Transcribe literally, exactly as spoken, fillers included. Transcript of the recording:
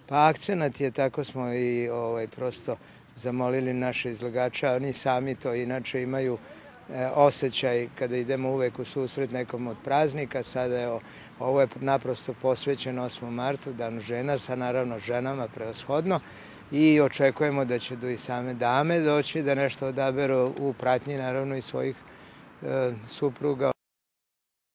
Pa akcenat je, tako smo i ovaj, prosto zamolili naše izlagača, oni sami to inače imaju e, osjećaj kada idemo uvek u susret nekom od praznika. Sada je, ovo je naprosto posvećeno osmom martu, danu žena, sa naravno ženama preoshodno, i očekujemo da će do i same dame doći da nešto odaberu u pratnji naravno i svojih e, supruga.